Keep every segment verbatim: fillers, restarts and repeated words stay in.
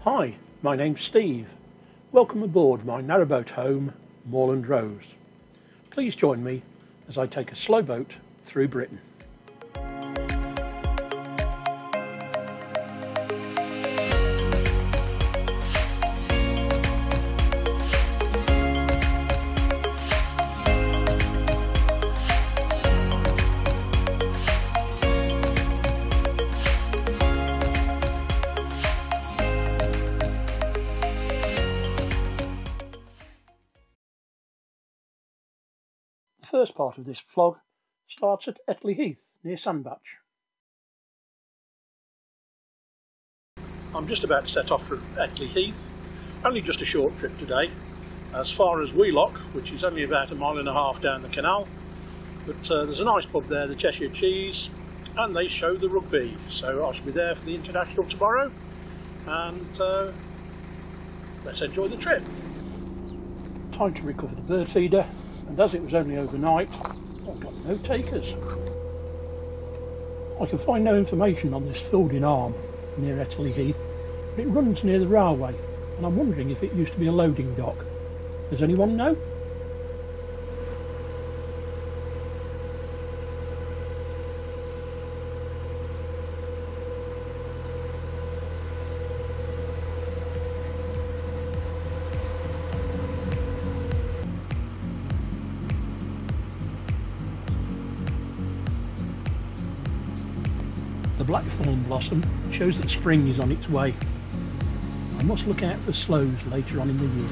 Hi, my name's Steve. Welcome aboard my narrowboat home, Moorland Rose. Please join me as I take a slow boat through Britain. The first part of this vlog starts at Etley Heath near Sandbach. I'm just about to set off from Etley Heath, only just a short trip today, as far as Wheelock, which is only about a mile and a half down the canal, but uh, there's a nice pub there, the Cheshire Cheese, and they show the rugby, so I shall be there for the international tomorrow, and uh, let's enjoy the trip. Time to recover the bird feeder. And as it was only overnight, I've got no takers. I can find no information on this Fielding Arm near Etley Heath, but it runs near the railway, and I'm wondering if it used to be a loading dock. Does anyone know? The blackthorn blossom shows that spring is on its way. I must look out for sloes later on in the year.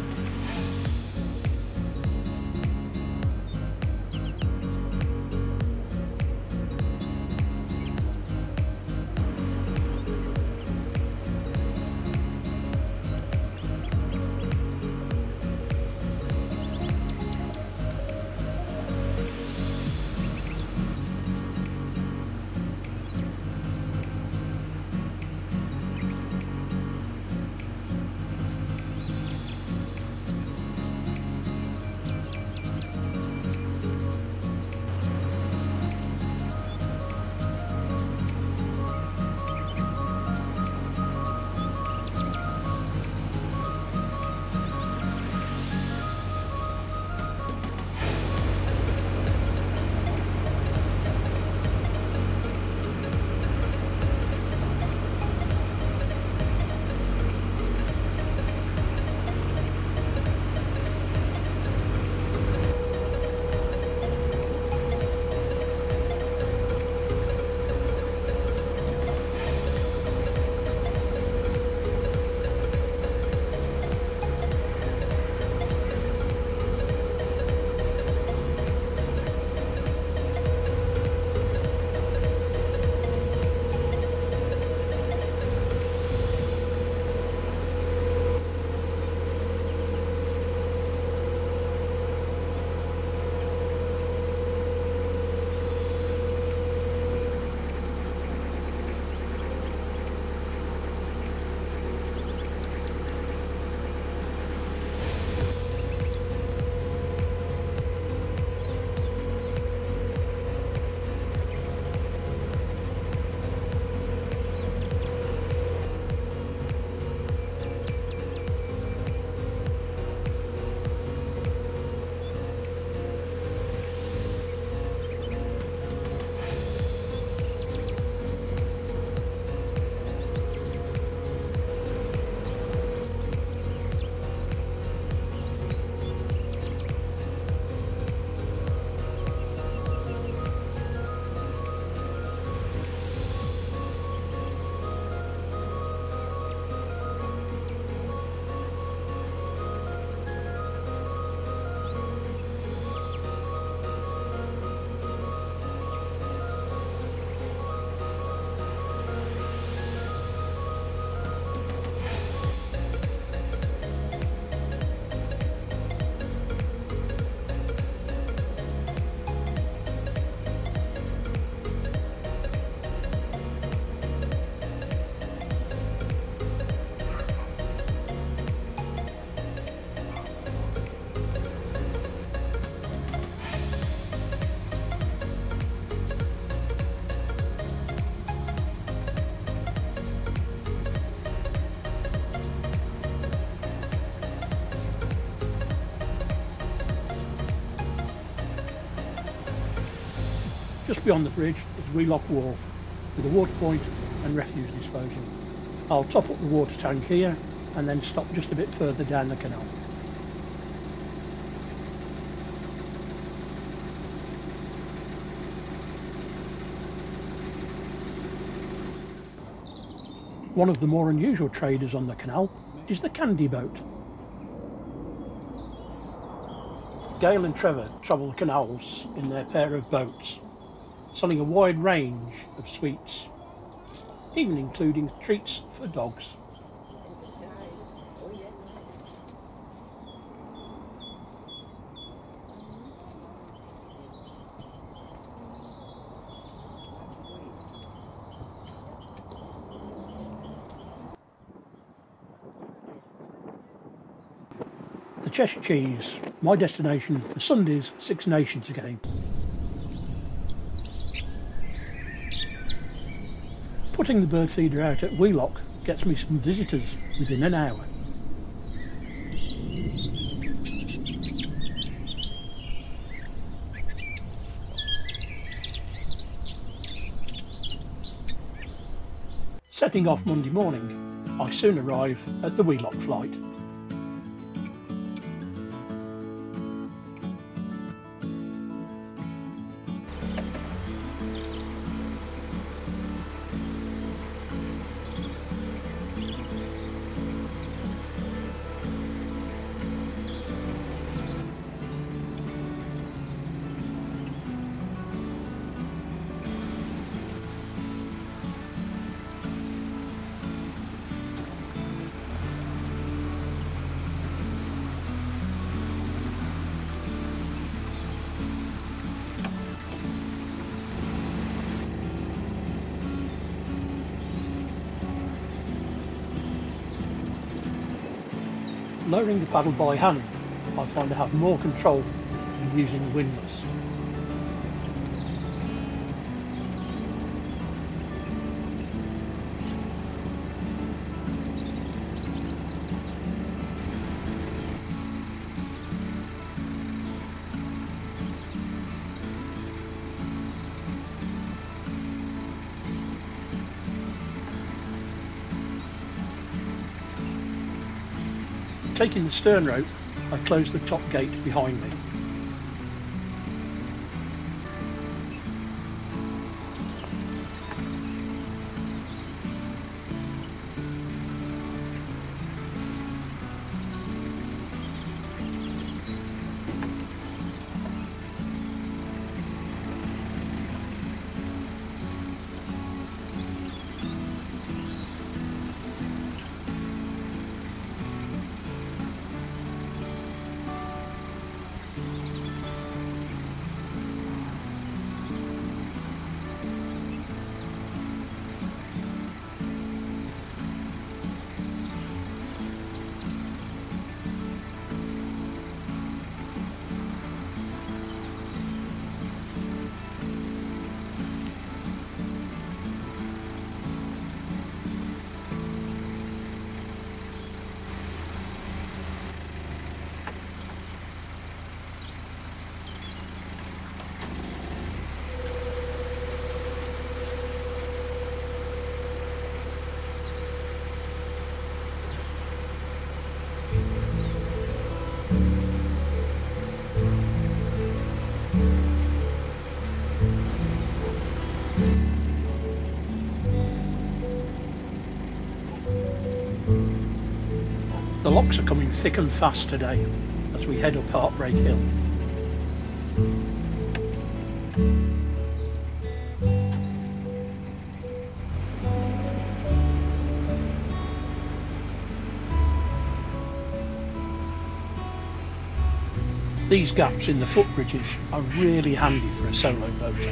Just beyond the bridge is Wheelock Wharf with a water point and refuse disposal. I'll top up the water tank here and then stop just a bit further down the canal. One of the more unusual traders on the canal is the candy boat. Gail and Trevor travel the canals in their pair of boats, selling a wide range of sweets, even including treats for dogs. The Cheshire Cheese, my destination for Sunday's Six Nations game. Putting the bird feeder out at Wheelock gets me some visitors within an hour. Setting off Monday morning, I soon arrive at the Wheelock flight. Lowering the paddle by hand, I find I have more control than using the windlass. Taking the stern rope, I close the top gate behind me. The locks are coming thick and fast today as we head up Heartbreak Hill. These gaps in the footbridges are really handy for a solo boater.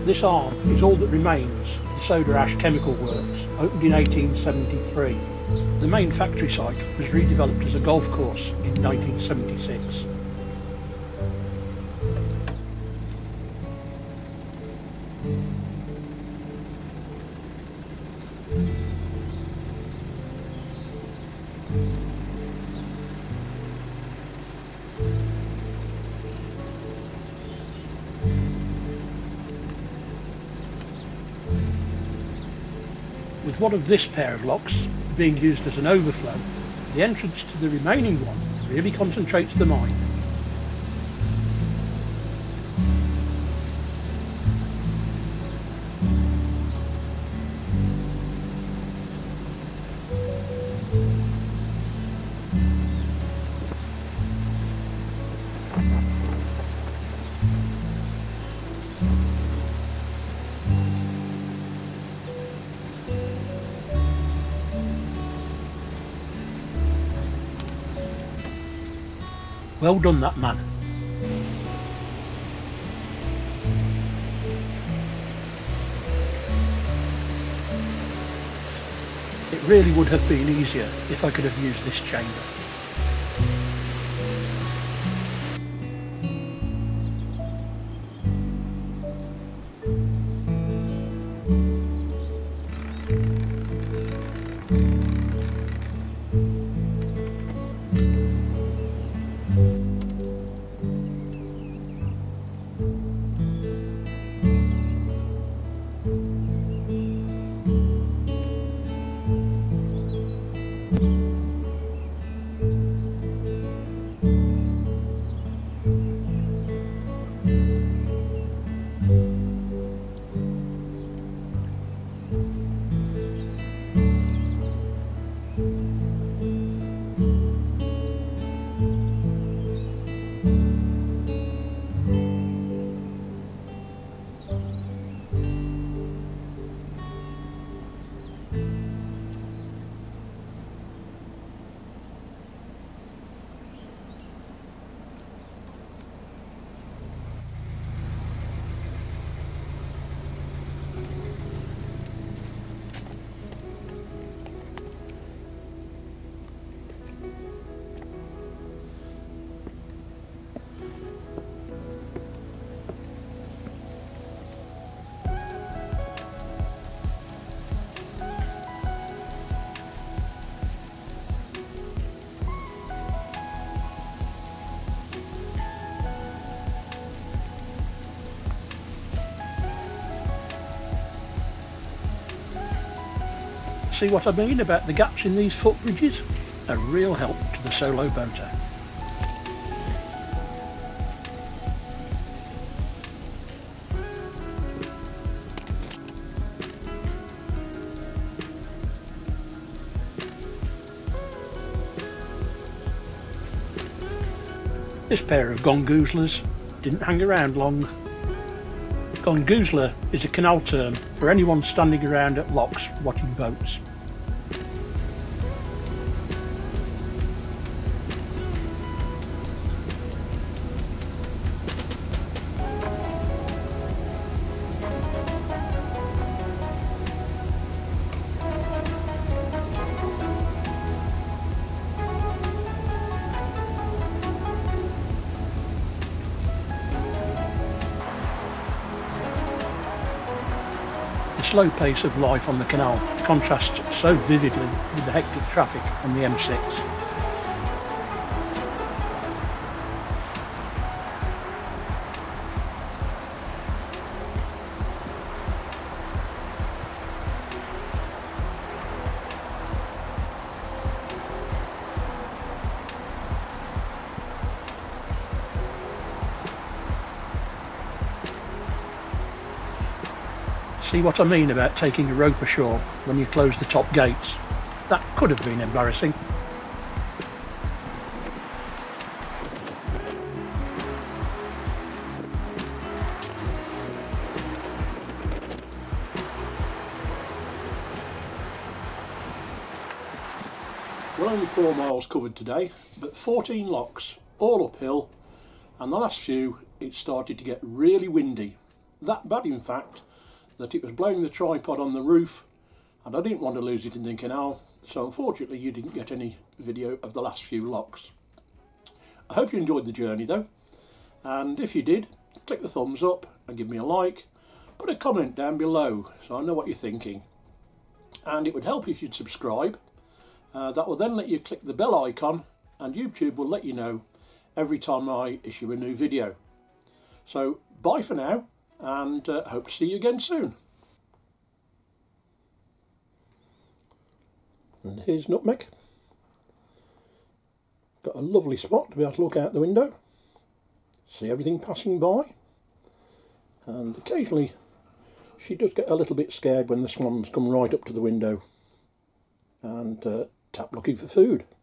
This arm is all that remains of the Soda Ash Chemical Works, opened in eighteen seventy-three. The main factory site was redeveloped as a golf course in nineteen seventy-six. With one of this pair of locks being used as an overflow, the entrance to the remaining one really concentrates the mind. Well done, that man. It really would have been easier if I could have used this chamber. See what I mean about the gaps in these footbridges? A real help to the solo boater. This pair of gongoozlers didn't hang around long. Gongoozler is a canal term for anyone standing around at locks watching boats. The slow pace of life on the canal contrasts so vividly with the hectic traffic on the M six. See what I mean about taking a rope ashore when you close the top gates? That could have been embarrassing. Well, only four miles covered today, but fourteen locks, all uphill, and the last few it started to get really windy. that bad in fact that it was blowing the tripod on the roof and I didn't want to lose it in the canal, so unfortunately you didn't get any video of the last few locks. I hope you enjoyed the journey though, and if you did, click the thumbs up and give me a like, put a comment down below so I know what you're thinking, and it would help if you'd subscribe. Uh, that will then let you click the bell icon and YouTube will let you know every time I issue a new video. So bye for now, and uh, hope to see you again soon. And here's Nutmeg. Got a lovely spot to be able to look out the window, see everything passing by, and occasionally she does get a little bit scared when the swans come right up to the window and uh, tap looking for food.